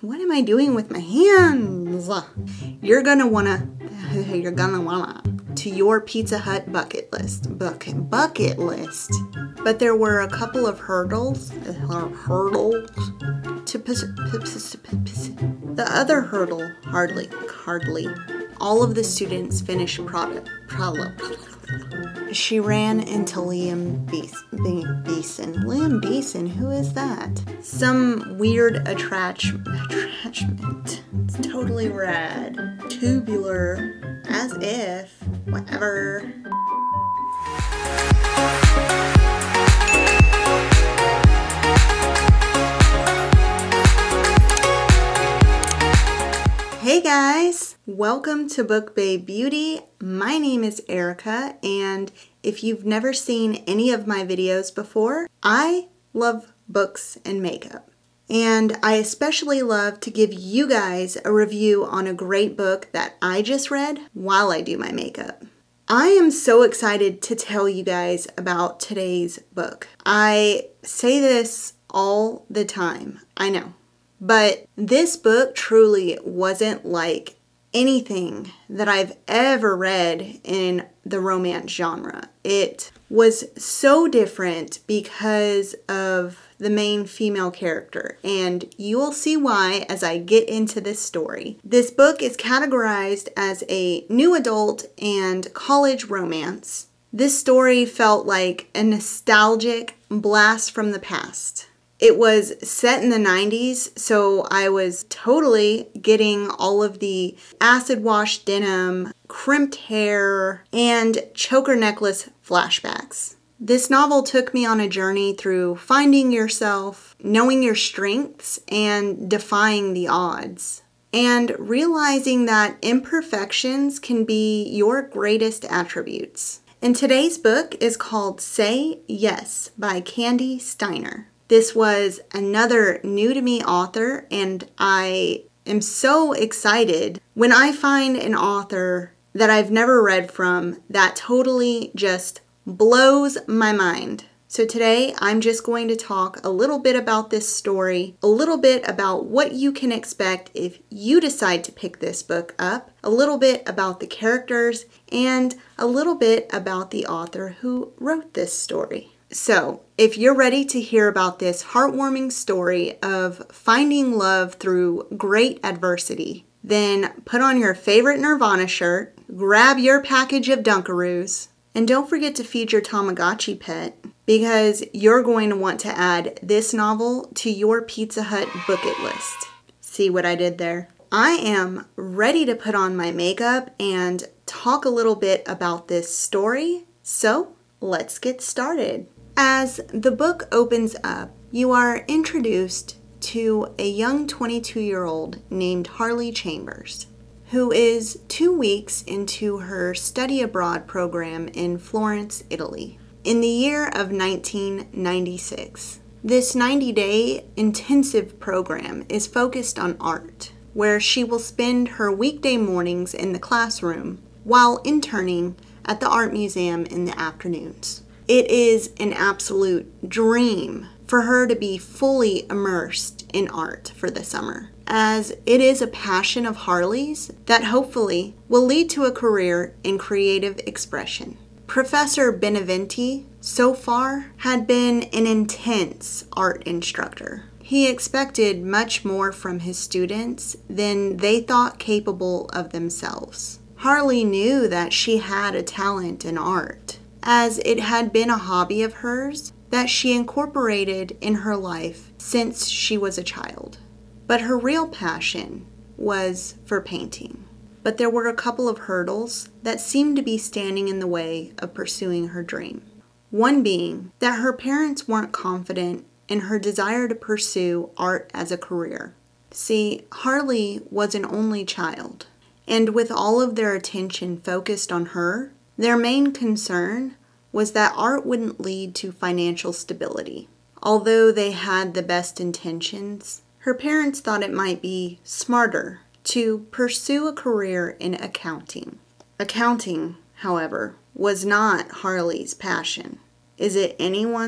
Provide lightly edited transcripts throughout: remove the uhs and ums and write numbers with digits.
what am I doing with my hands? You're gonna wanna to your Pizza Hut bucket list. Bucket list. But there were a couple of hurdles. The other hurdle, hardly. All of the students finished product. She ran into Liam Beeson. Liam Beeson, who is that? Some weird attachment. It's totally rad. Tubular, as if, whatever. Hey guys, welcome to BookBabeBeauty. My name is Erica, and if you've never seen any of my videos before, I love books and makeup. And I especially love to give you guys a review on a great book that I just read while I do my makeup. I am so excited to tell you guys about today's book. I say this all the time, I know. But this book truly wasn't like anything that I've ever read in the romance genre. It was so different because of the main female character, and you will see why as I get into this story. This book is categorized as a new adult and college romance. This story felt like a nostalgic blast from the past. It was set in the 90s, so I was totally getting all of the acid wash denim, crimped hair, and choker necklace flashbacks. This novel took me on a journey through finding yourself, knowing your strengths, and defying the odds. And realizing that imperfections can be your greatest attributes. And today's book is called Say Yes by Kandi Steiner. This was another new to me author, and I am so excited when I find an author that I've never read from that totally just blows my mind. So today I'm just going to talk a little bit about this story, a little bit about what you can expect if you decide to pick this book up, a little bit about the characters, and a little bit about the author who wrote this story. So, if you're ready to hear about this heartwarming story of finding love through great adversity, then put on your favorite Nirvana shirt, grab your package of Dunkaroos, and don't forget to feed your Tamagotchi pet, because you're going to want to add this novel to your Pizza Hut bucket list. See what I did there? I am ready to put on my makeup and talk a little bit about this story, so let's get started. As the book opens up, you are introduced to a young 22-year-old named Harley Chambers, who is 2 weeks into her study abroad program in Florence, Italy, in the year of 1996. This 90-day intensive program is focused on art, where she will spend her weekday mornings in the classroom while interning at the art museum in the afternoons. It is an absolute dream for her to be fully immersed in art for the summer, as it is a passion of Harley's that hopefully will lead to a career in creative expression. Professor Beneventi, so far, had been an intense art instructor. He expected much more from his students than they thought capable of themselves. Harley knew that she had a talent in art, as it had been a hobby of hers that she incorporated in her life since she was a child. But her real passion was for painting. But there were a couple of hurdles that seemed to be standing in the way of pursuing her dream. One being that her parents weren't confident in her desire to pursue art as a career. See, Harley was an only child, and with all of their attention focused on her, their main concern was that art wouldn't lead to financial stability. Although they had the best intentions, her parents thought it might be smarter to pursue a career in accounting. Accounting, however, was not Harley's passion. Is it anyone's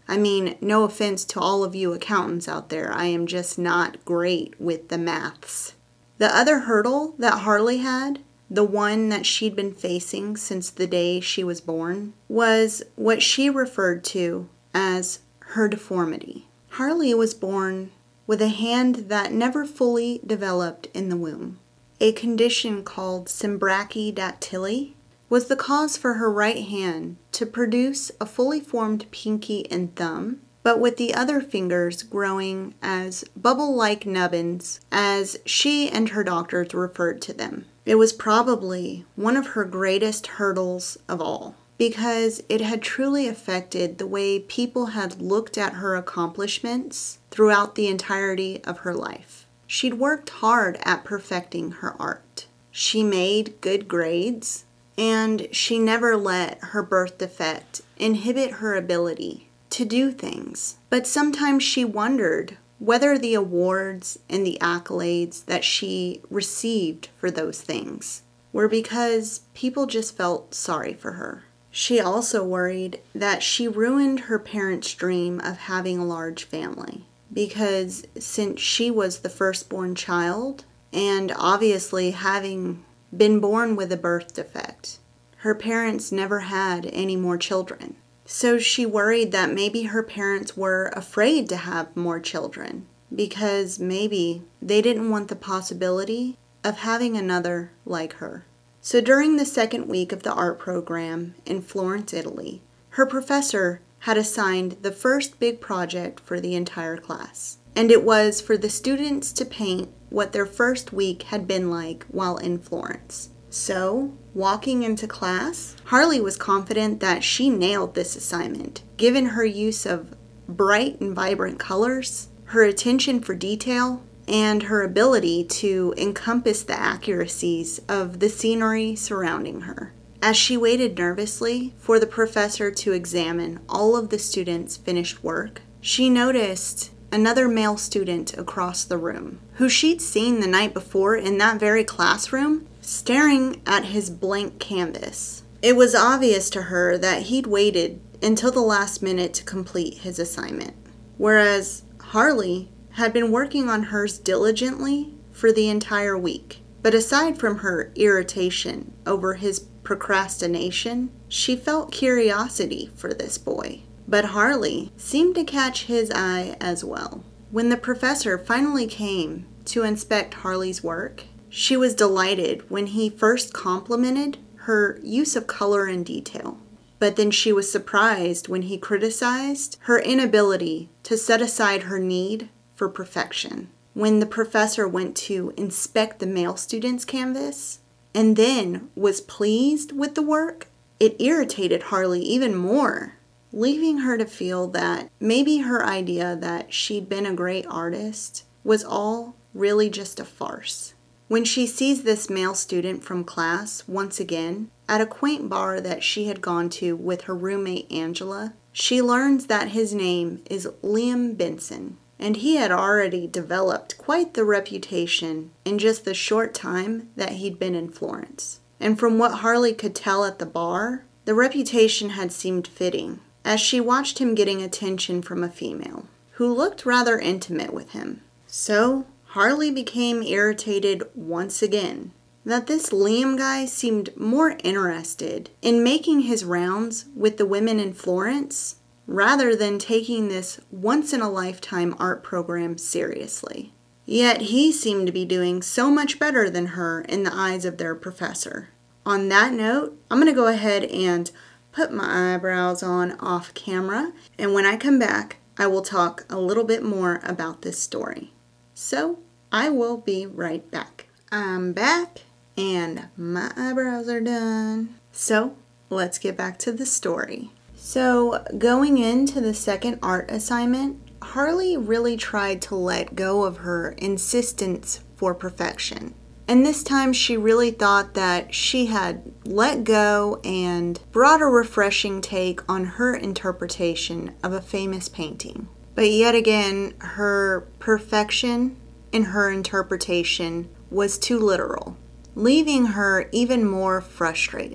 I mean, no offense to all of you accountants out there, I am just not great with the maths. The other hurdle that Harley had, the one that she'd been facing since the day she was born, was what she referred to as her deformity. Harley was born with a hand that never fully developed in the womb. A condition called symbrachydactyly was the cause for her right hand to produce a fully formed pinky and thumb, but with the other fingers growing as bubble-like nubbins, as she and her doctors referred to them. It was probably one of her greatest hurdles of all, because it had truly affected the way people had looked at her accomplishments throughout the entirety of her life. She'd worked hard at perfecting her art. She made good grades, and she never let her birth defect inhibit her ability to do things. But sometimes she wondered whether the awards and the accolades that she received for those things were because people just felt sorry for her. She also worried that she ruined her parents' dream of having a large family, because since she was the firstborn child, and obviously having been born with a birth defect, her parents never had any more children. So she worried that maybe her parents were afraid to have more children, because maybe they didn't want the possibility of having another like her. So during the second week of the art program in Florence, Italy, her professor had assigned the first big project for the entire class. And it was for the students to paint what their first week had been like while in Florence. So, walking into class, Harley was confident that she nailed this assignment, given her use of bright and vibrant colors, her attention for detail, and her ability to encompass the accuracies of the scenery surrounding her. As she waited nervously for the professor to examine all of the students' finished work, she noticed another male student across the room, who she'd seen the night before in that very classroom, staring at his blank canvas. It was obvious to her that he'd waited until the last minute to complete his assignment, whereas Harley had been working on hers diligently for the entire week. But aside from her irritation over his procrastination, she felt curiosity for this boy. But Harley seemed to catch his eye as well. When the professor finally came to inspect Harley's work, she was delighted when he first complimented her use of color and detail. But then she was surprised when he criticized her inability to set aside her need for perfection. When the professor went to inspect the male student's canvas and then was pleased with the work, it irritated Harley even more, leaving her to feel that maybe her idea that she'd been a great artist was all really just a farce. When she sees this male student from class once again at a quaint bar that she had gone to with her roommate Angela, she learns that his name is Liam Benson, and he had already developed quite the reputation in just the short time that he'd been in Florence. And from what Harley could tell at the bar, the reputation had seemed fitting, as she watched him getting attention from a female, who looked rather intimate with him. So, Harley became irritated once again that this Liam guy seemed more interested in making his rounds with the women in Florence rather than taking this once-in-a-lifetime art program seriously. Yet he seemed to be doing so much better than her in the eyes of their professor. On that note, I'm going to go ahead and put my eyebrows on off camera, and when I come back, I will talk a little bit more about this story. So, I will be right back. I'm back, and my eyebrows are done. So, let's get back to the story. So, going into the second art assignment, Harley really tried to let go of her insistence for perfection. And this time she really thought that she had let go and brought a refreshing take on her interpretation of a famous painting. But yet again, her perfection in her interpretation was too literal, leaving her even more frustrated.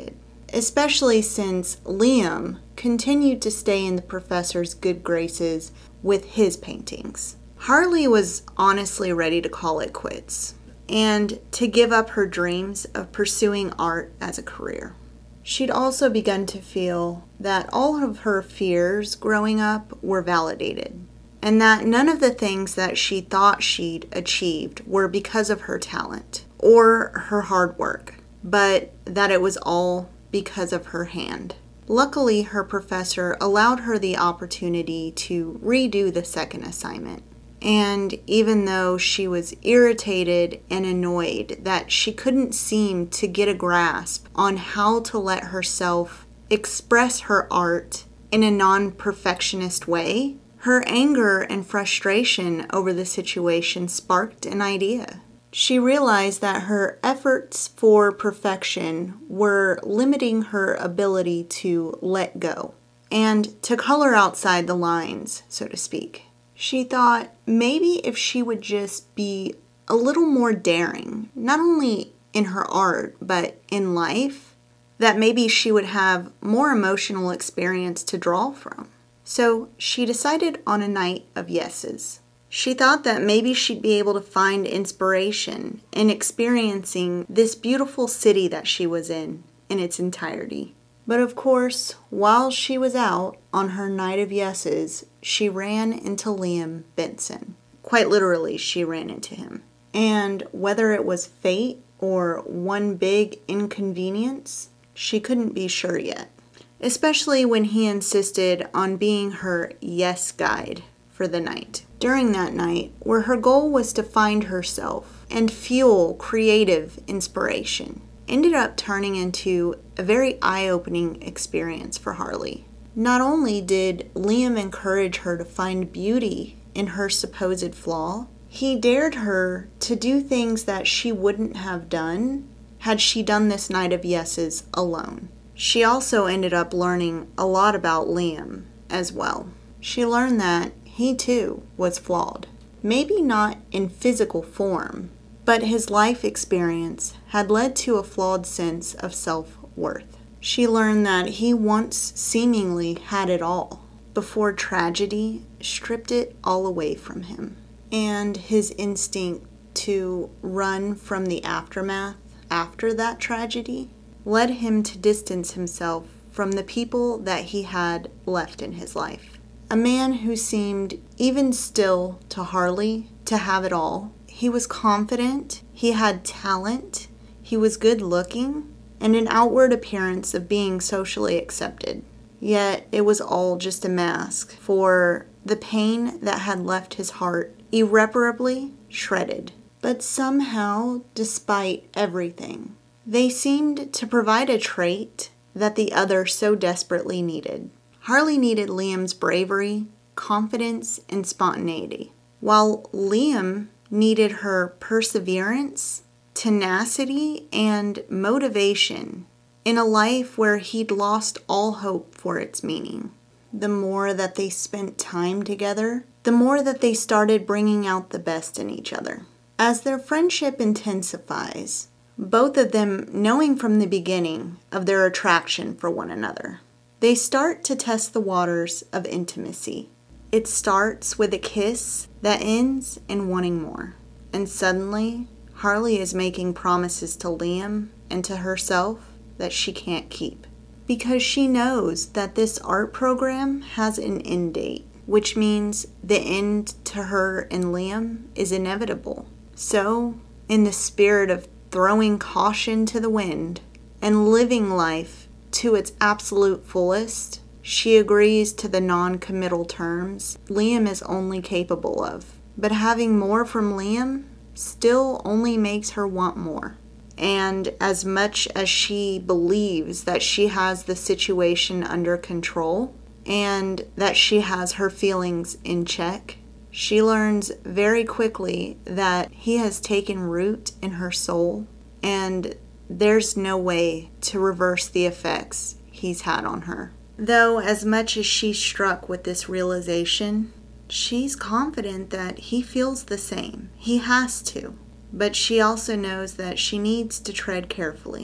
especially since Liam continued to stay in the professor's good graces with his paintings. Harley was honestly ready to call it quits and to give up her dreams of pursuing art as a career. She'd also begun to feel that all of her fears growing up were validated, and that none of the things that she thought she'd achieved were because of her talent or her hard work, but that it was all because of her hand. Luckily, her professor allowed her the opportunity to redo the second assignment. And even though she was irritated and annoyed that she couldn't seem to get a grasp on how to let herself express her art in a non-perfectionist way, her anger and frustration over the situation sparked an idea. She realized that her efforts for perfection were limiting her ability to let go and to color outside the lines, so to speak. She thought maybe if she would just be a little more daring, not only in her art, but in life, that maybe she would have more emotional experience to draw from. So she decided on a night of yeses. She thought that maybe she'd be able to find inspiration in experiencing this beautiful city that she was in its entirety. But of course, while she was out on her night of yeses, she ran into Liam Benson. Quite literally, she ran into him. And whether it was fate or one big inconvenience, she couldn't be sure yet. Especially when he insisted on being her yes guide for the night. During that night, where her goal was to find herself and fuel creative inspiration, ended up turning into a very eye-opening experience for Harley. Not only did Liam encourage her to find beauty in her supposed flaw, he dared her to do things that she wouldn't have done had she done this night of yeses alone. She also ended up learning a lot about Liam as well. She learned that he too was flawed. Maybe not in physical form, but his life experience had led to a flawed sense of self-worth. She learned that he once seemingly had it all before tragedy stripped it all away from him. And his instinct to run from the aftermath after that tragedy led him to distance himself from the people that he had left in his life. A man who seemed, even still to Harley, to have it all. He was confident, he had talent, he was good looking, and an outward appearance of being socially accepted. Yet it was all just a mask for the pain that had left his heart irreparably shredded. But somehow, despite everything, they seemed to provide a trait that the other so desperately needed. Harley needed Liam's bravery, confidence, and spontaneity, while Liam needed her perseverance, tenacity, and motivation in a life where he'd lost all hope for its meaning. The more that they spent time together, the more that they started bringing out the best in each other. As their friendship intensifies, both of them knowing from the beginning of their attraction for one another, they start to test the waters of intimacy. It starts with a kiss that ends in wanting more. And suddenly, Harley is making promises to Liam and to herself that she can't keep. Because she knows that this art program has an end date, which means the end to her and Liam is inevitable. So, in the spirit of throwing caution to the wind and living life to its absolute fullest, she agrees to the non-committal terms Liam is only capable of. But having more from Liam still only makes her want more. And as much as she believes that she has the situation under control and that she has her feelings in check, she learns very quickly that he has taken root in her soul and there's no way to reverse the effects he's had on her. Though as much as she's struck with this realization, she's confident that he feels the same. He has to. But she also knows that she needs to tread carefully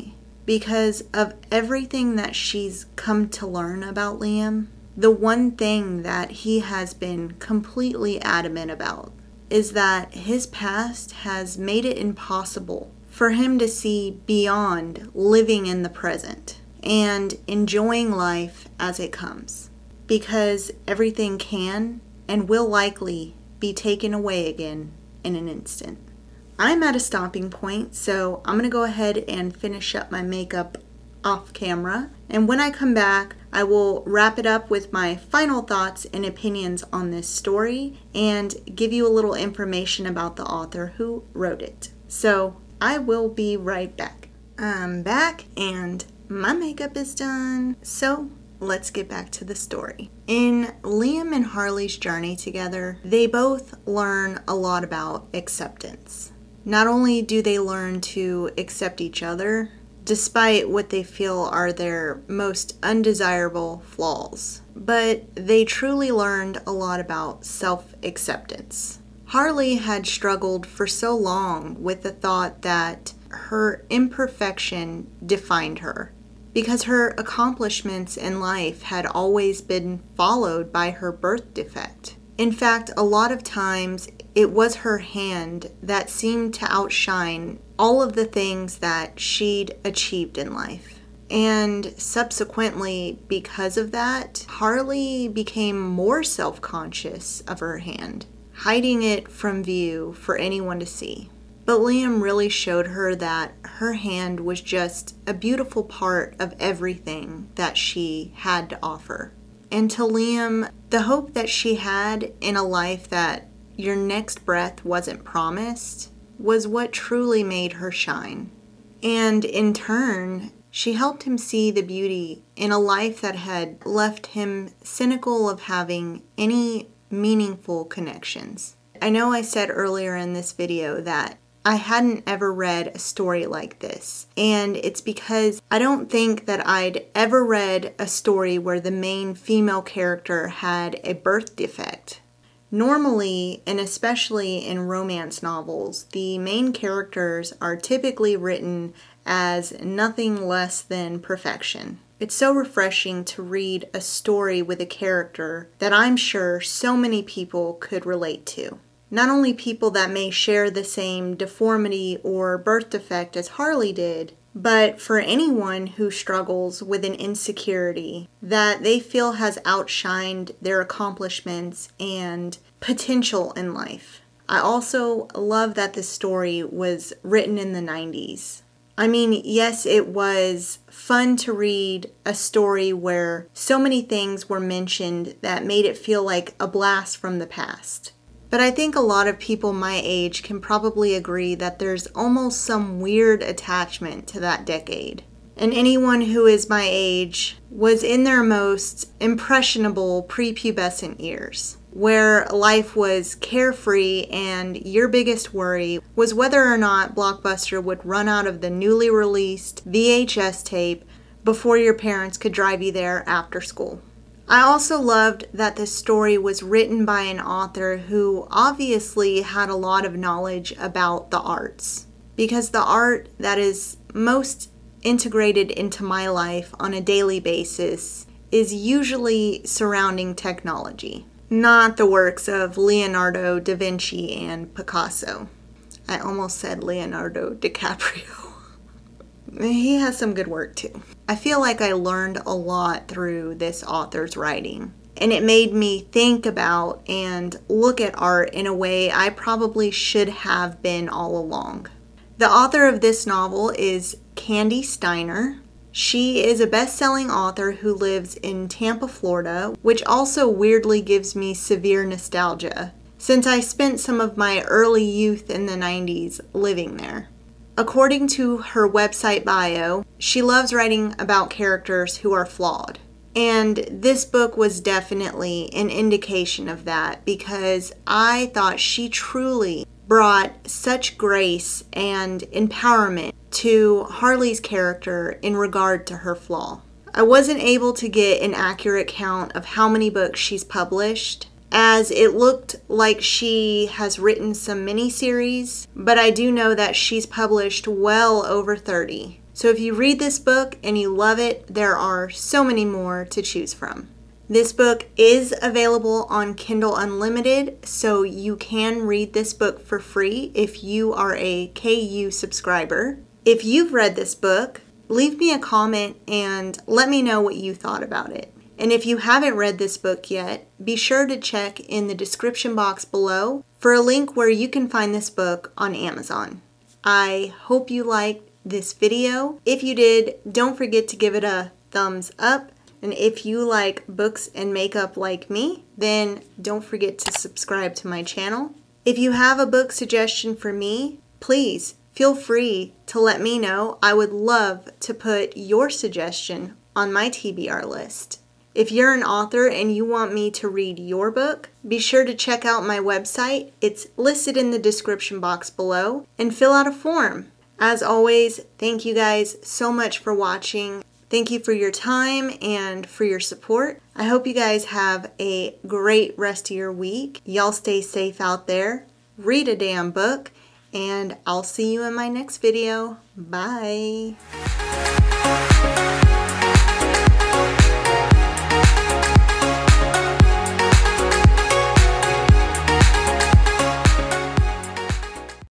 because of everything that she's come to learn about Liam. The one thing that he has been completely adamant about is that his past has made it impossible for him to see beyond living in the present and enjoying life as it comes, because everything can and will likely be taken away again in an instant. I'm at a stopping point, so I'm going to go ahead and finish up my makeup off camera, and when I come back, I will wrap it up with my final thoughts and opinions on this story and give you a little information about the author who wrote it. So I will be right back. I'm back and my makeup is done, so let's get back to the story. In Liam and Harley's journey together, they both learn a lot about acceptance. Not only do they learn to accept each other, despite what they feel are their most undesirable flaws, but they truly learned a lot about self-acceptance. Harley had struggled for so long with the thought that her imperfection defined her, because her accomplishments in life had always been followed by her birth defect. In fact, a lot of times it was her hand that seemed to outshine all of the things that she'd achieved in life. And subsequently, because of that, Harley became more self-conscious of her hand, hiding it from view for anyone to see. But Liam really showed her that her hand was just a beautiful part of everything that she had to offer. And to Liam, the hope that she had in a life that your next breath wasn't promised was what truly made her shine. And in turn, she helped him see the beauty in a life that had left him cynical of having any meaningful connections. I know I said earlier in this video that I hadn't ever read a story like this, and it's because I don't think that I'd ever read a story where the main female character had a birth defect. Normally, and especially in romance novels, the main characters are typically written as nothing less than perfection. It's so refreshing to read a story with a character that I'm sure so many people could relate to. Not only people that may share the same deformity or birth defect as Harley did, but for anyone who struggles with an insecurity that they feel has outshined their accomplishments and potential in life. I also love that this story was written in the 90s. I mean, yes, it was fun to read a story where so many things were mentioned that made it feel like a blast from the past. But I think a lot of people my age can probably agree that there's almost some weird attachment to that decade. And anyone who is my age was in their most impressionable prepubescent years, where life was carefree and your biggest worry was whether or not Blockbuster would run out of the newly released VHS tape before your parents could drive you there after school. I also loved that this story was written by an author who obviously had a lot of knowledge about the arts, because the art that is most integrated into my life on a daily basis is usually surrounding technology, not the works of Leonardo da Vinci and Picasso. I almost said Leonardo DiCaprio. He has some good work too. I feel like I learned a lot through this author's writing, and it made me think about and look at art in a way I probably should have been all along. The author of this novel is Kandi Steiner. She is a best-selling author who lives in Tampa, Florida, which also weirdly gives me severe nostalgia, since I spent some of my early youth in the 90s living there. According to her website bio, she loves writing about characters who are flawed. And this book was definitely an indication of that, because I thought she truly brought such grace and empowerment to Harley's character in regard to her flaw. I wasn't able to get an accurate count of how many books she's published, as it looked like she has written some miniseries, but I do know that she's published well over 30. So So if you read this book and you love it, there are so many more to choose from. This book is available on Kindle Unlimited, so you can read this book for free if you are a KU subscriber. If you've read this book, leave me a comment and let me know what you thought about it. And if you haven't read this book yet, be sure to check in the description box below for a link where you can find this book on Amazon. I hope you liked this video. If you did, don't forget to give it a thumbs up. And if you like books and makeup like me, then don't forget to subscribe to my channel. If you have a book suggestion for me, please feel free to let me know. I would love to put your suggestion on my TBR list. If you're an author and you want me to read your book, be sure to check out my website. It's listed in the description box below, and fill out a form. As always, thank you guys so much for watching. Thank you for your time and for your support. I hope you guys have a great rest of your week. Y'all stay safe out there. Read a damn book, and I'll see you in my next video. Bye.